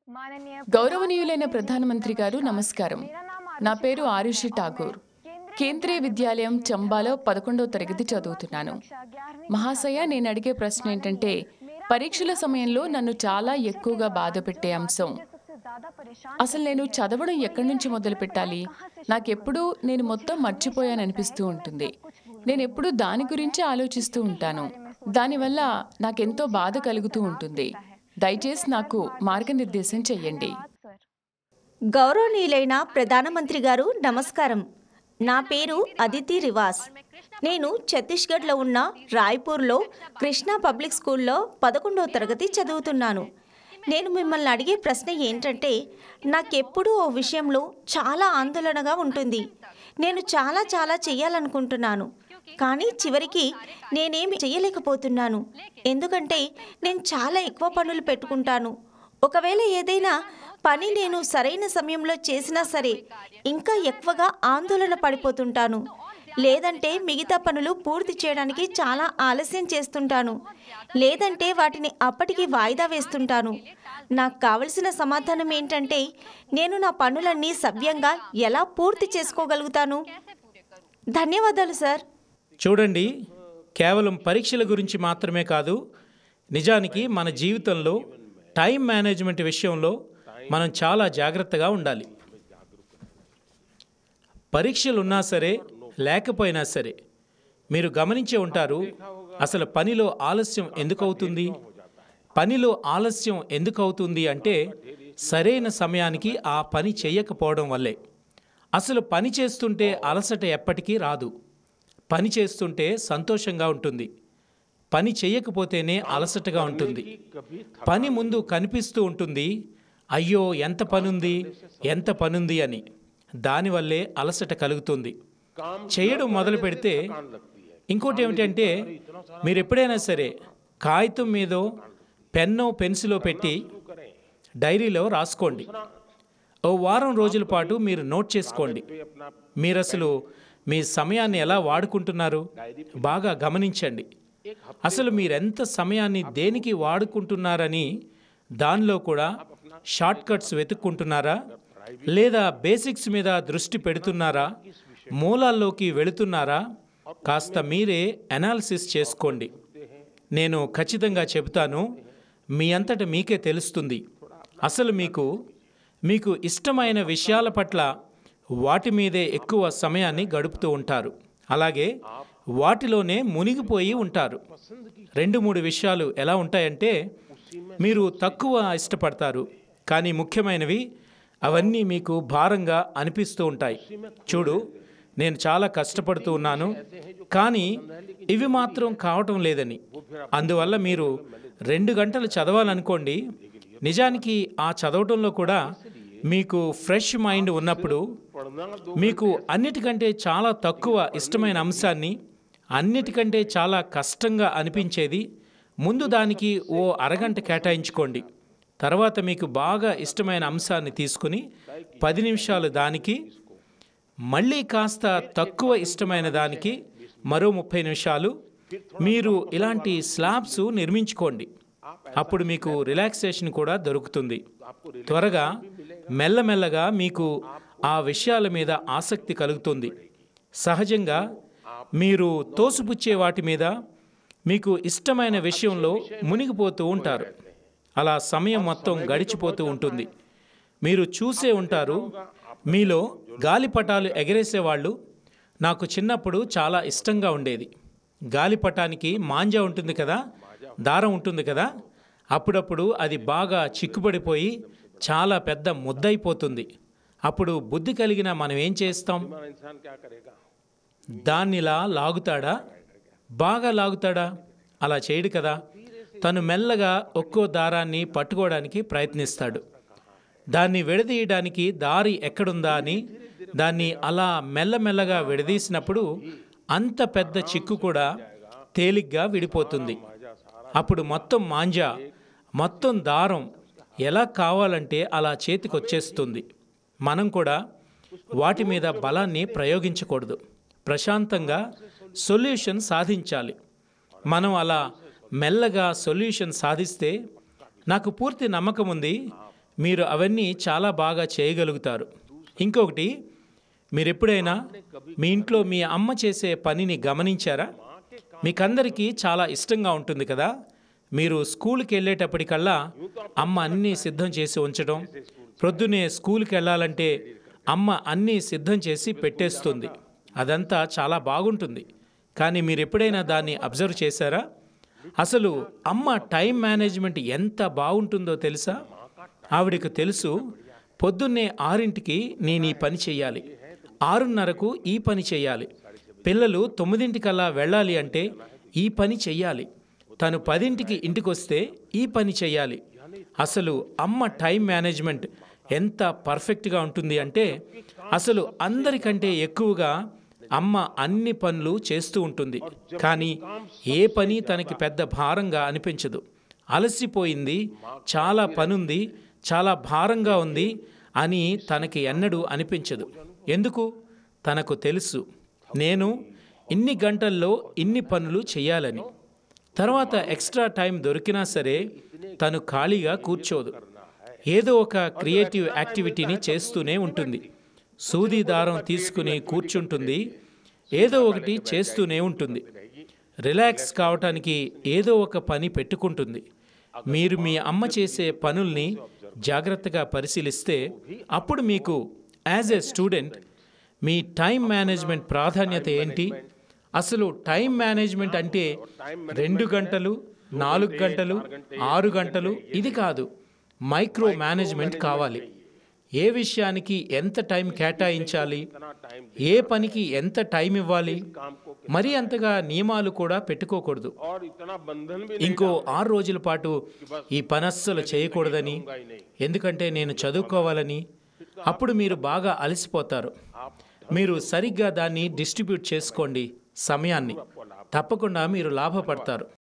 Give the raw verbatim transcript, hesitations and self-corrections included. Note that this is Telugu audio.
గౌరవనీయులైన ప్రధానమంత్రి గారు నమస్కారం. నా పేరు ఆరుషి ఠాకూర్. కేంద్రీయ విద్యాలయం చంబాలో పదకొండవ తరగతి చదువుతున్నాను. మహాశయ, నేను అడిగే ప్రశ్న ఏంటంటే, పరీక్షల సమయంలో నన్ను చాలా ఎక్కువగా బాధ పెట్టే అంశం, అసలు నేను చదవడం ఎక్కడి నుంచి మొదలు పెట్టాలి? నాకెప్పుడూ నేను మొత్తం మర్చిపోయాననిపిస్తూ ఉంటుంది. నేను ఎప్పుడూ దాని గురించి ఆలోచిస్తూ ఉంటాను. దానివల్ల నాకెంతో బాధ కలుగుతూ ఉంటుంది. దయచేసి నాకు మార్గనిర్దేశం చెయ్యండి. గౌరవనీయులైన ప్రధానమంత్రి గారు నమస్కారం. నా పేరు అదితి రివాస్. నేను ఛత్తీస్గఢ్లో ఉన్న రాయ్పూర్లో కృష్ణా పబ్లిక్ స్కూల్లో పదకొండవ తరగతి చదువుతున్నాను. నేను మిమ్మల్ని అడిగే ప్రశ్న ఏంటంటే, నాకెప్పుడూ ఓ విషయంలో చాలా ఆందోళనగా ఉంటుంది. నేను చాలా చాలా చెయ్యాలనుకుంటున్నాను, కానీ చివరికి నేనేమి చెయ్యలేకపోతున్నాను. ఎందుకంటే నేను చాలా ఎక్కువ పనులు పెట్టుకుంటాను. ఒకవేళ ఏదైనా పని నేను సరైన సమయంలో చేసినా సరే ఇంకా ఎక్కువగా ఆందోళన పడిపోతుంటాను. లేదంటే మిగతా పనులు పూర్తి చేయడానికి చాలా ఆలస్యం చేస్తుంటాను. లేదంటే వాటిని అప్పటికి వాయిదా వేస్తుంటాను. నాకు కావలసిన సమాధానం ఏంటంటే, నేను నా పనులన్నీ సవ్యంగా ఎలా పూర్తి చేసుకోగలుగుతాను? ధన్యవాదాలు సార్. చూడండి, కేవలం పరీక్షల గురించి మాత్రమే కాదు, నిజానికి మన జీవితంలో టైం మేనేజ్మెంట్ విషయంలో మనం చాలా జాగ్రత్తగా ఉండాలి. పరీక్షలు ఉన్నా సరే లేకపోయినా సరే మీరు గమనించే ఉంటారు, అసలు పనిలో ఆలస్యం ఎందుకు అవుతుంది? పనిలో ఆలస్యం ఎందుకు అవుతుంది అంటే, సరైన సమయానికి ఆ పని చేయకపోవడం వల్లే. అసలు పని చేస్తుంటే అలసట ఎప్పటికీ రాదు. పని చేస్తుంటే సంతోషంగా ఉంటుంది. పని చేయకపోతేనే అలసటగా ఉంటుంది. పని ముందు కనిపిస్తూ ఉంటుంది, అయ్యో ఎంత పనుంది ఎంత పనుంది అని. దానివల్లే అలసట కలుగుతుంది. చేయడం మొదలు పెడితే ఇంకోటి ఏమిటంటే, మీరు ఎప్పుడైనా సరే కాగితం మీదో పెన్నో పెన్సిలో పెట్టి డైరీలో రాసుకోండి. ఓ వారం రోజుల పాటు మీరు నోట్ చేసుకోండి. మీరు అసలు మీ సమయాన్ని ఎలా వాడుకుంటున్నారు బాగా గమనించండి. అసలు మీరెంత సమయాన్ని దేనికి వాడుకుంటున్నారని దానిలో కూడా షార్ట్ కట్స్ వెతుక్కుంటున్నారా, లేదా బేసిక్స్ మీద దృష్టి పెడుతున్నారా, మూలాల్లోకి వెళుతున్నారా? కాస్త మీరే అనాలిసిస్ చేసుకోండి. నేను ఖచ్చితంగా చెబుతాను, మీ అంతట మీకే తెలుస్తుంది. అసలు మీకు మీకు ఇష్టమైన విషయాల పట్ల వాటి మీదే ఎక్కువ సమయాన్ని గడుపుతూ ఉంటారు. అలాగే వాటిలోనే మునిగిపోయి ఉంటారు. రెండు మూడు విషయాలు ఎలా ఉంటాయంటే, మీరు తక్కువ ఇష్టపడతారు, కానీ ముఖ్యమైనవి అవన్నీ మీకు భారంగా అనిపిస్తూ ఉంటాయి. చూడు, నేను చాలా కష్టపడుతూ ఉన్నాను, కానీ ఇవి మాత్రం కావటం లేదని. అందువల్ల మీరు రెండు గంటలు చదవాలనుకోండి. నిజానికి ఆ చదవటంలో కూడా మీకు ఫ్రెష్ మైండ్ ఉన్నప్పుడు, మీకు అన్నిటికంటే చాలా తక్కువ ఇష్టమైన అంశాన్ని అన్నిటికంటే చాలా కష్టంగా అనిపించేది ముందు దానికి ఓ అరగంట కేటాయించుకోండి. తర్వాత మీకు బాగా ఇష్టమైన అంశాన్ని తీసుకుని పది నిమిషాలు దానికి, మళ్ళీ కాస్త తక్కువ ఇష్టమైన దానికి మరో ముప్పై నిమిషాలు మీరు ఇలాంటి స్లాబ్స్ నిర్మించుకోండి. అప్పుడు మీకు రిలాక్సేషన్ కూడా దొరుకుతుంది. త్వరగా మెల్లమెల్లగా మీకు ఆ విషయాల మీద ఆసక్తి కలుగుతుంది. సహజంగా మీరు తోసిపుచ్చే వాటి మీద మీకు ఇష్టమైన విషయంలో మునిగిపోతూ ఉంటారు. అలా సమయం మొత్తం గడిచిపోతూ ఉంటుంది. మీరు చూసే ఉంటారు, మీలో గాలిపటాలు ఎగరేసేవాళ్ళు నాకు చిన్నప్పుడు చాలా ఇష్టంగా ఉండేది. గాలిపటానికి మాంజా ఉంటుంది కదా, దారం ఉంటుంది కదా, అప్పుడప్పుడు అది బాగా చిక్కుపడిపోయి చాలా పెద్ద ముద్దయిపోతుంది. అప్పుడు బుద్ధి కలిగిన మనం ఏం చేస్తాం? దాన్నిలా లాగుతాడా? బాగా లాగుతాడా? అలా చేయడు కదా. తను మెల్లగా ఒక్కో దారాన్ని పట్టుకోవడానికి ప్రయత్నిస్తాడు. దాన్ని విడదీయడానికి దారి ఎక్కడుందా అని దాన్ని అలా మెల్లమెల్లగా విడదీసినప్పుడు అంత పెద్ద చిక్కు కూడా తేలిగ్గా విడిపోతుంది. అప్పుడు మొత్తం మాంజా, మొత్తం దారం ఎలా కావాలంటే అలా చేతికొచ్చేస్తుంది. మనం కూడా వాటి మీద బలాన్ని ప్రయోగించకూడదు. ప్రశాంతంగా సొల్యూషన్ సాధించాలి. మనం అలా మెల్లగా సొల్యూషన్ సాధిస్తే నాకు పూర్తి నమ్మకం ఉంది, మీరు అవన్నీ చాలా బాగా చేయగలుగుతారు. ఇంకొకటి, మీరు ఎప్పుడైనా మీ ఇంట్లో మీ అమ్మ చేసే పనిని గమనించారా? మీకందరికీ చాలా ఇష్టంగా ఉంటుంది కదా. మీరు స్కూల్కి వెళ్ళేటప్పటికల్లా అమ్మ అన్నీ సిద్ధం చేసి ఉంచడం, ప్రొద్దునే స్కూల్కి వెళ్ళాలంటే అమ్మ అన్నీ సిద్ధం చేసి పెట్టేస్తుంది. అదంతా చాలా బాగుంటుంది. కానీ మీరు ఎప్పుడైనా దాన్ని అబ్జర్వ్ చేశారా? అసలు అమ్మ టైం మేనేజ్మెంట్ ఎంత బాగుంటుందో తెలుసా? ఆవిడకు తెలుసు, పొద్దున్నే ఆరింటికి నేను ఈ పని చేయాలి, ఆరున్నరకు ఈ పని చేయాలి, పిల్లలు తొమ్మిదింటికల్లా వెళ్ళాలి అంటే ఈ పని చెయ్యాలి, తను పదింటికి ఇంటికి వస్తే ఈ పని చెయ్యాలి. అసలు అమ్మ టైం మేనేజ్మెంట్ ఎంత పర్ఫెక్ట్గా ఉంటుంది అంటే అసలు అందరికంటే ఎక్కువగా అమ్మ అన్ని పనులు చేస్తూ ఉంటుంది. కానీ ఏ పని తనకి పెద్ద భారంగా అనిపించదు. అలసిపోయింది, చాలా పనుంది, చాలా భారంగా ఉంది అని తనకి ఎన్నడూ అనిపించదు. ఎందుకు? తనకు తెలుసు, నేను ఇన్ని గంటల్లో ఇన్ని పనులు చేయాలని. తర్వాత ఎక్స్ట్రా టైం దొరికినా సరే తను ఖాళీగా కూర్చోదు. ఏదో ఒక క్రియేటివ్ యాక్టివిటీని చేస్తూనే ఉంటుంది. సూది దారం తీసుకుని కూర్చుంటుంది, ఏదో ఒకటి చేస్తూనే ఉంటుంది. రిలాక్స్ కావటానికి ఏదో ఒక పని పెట్టుకుంటుంది. మీరు మీ అమ్మ చేసే పనుల్ని జాగ్రత్తగా పరిశీలిస్తే అప్పుడు మీకు యాజ్ ఏ స్టూడెంట్ మీ టైం మేనేజ్మెంట్ ప్రాధాన్యత ఏంటి? అసలు టైం మేనేజ్మెంట్ అంటే రెండు గంటలు, నాలుగు గంటలు, ఆరు గంటలు ఇది కాదు. మైక్రో మేనేజ్మెంట్ కావాలి. ఏ విషయానికి ఎంత టైం కేటాయించాలి, ఏ పనికి ఎంత టైం ఇవ్వాలి, మరీ అంతగా నియమాలు కూడా పెట్టుకోకూడదు. ఇంకో ఆరు రోజుల పాటు ఈ పని అస్సలు చేయకూడదని, ఎందుకంటే నేను చదువుకోవాలని. అప్పుడు మీరు బాగా అలసిపోతారు. మీరు సరిగ్గా దాన్ని డిస్ట్రిబ్యూట్ చేసుకోండి సమయాన్ని, తప్పకుండా మీరు లాభపడతారు.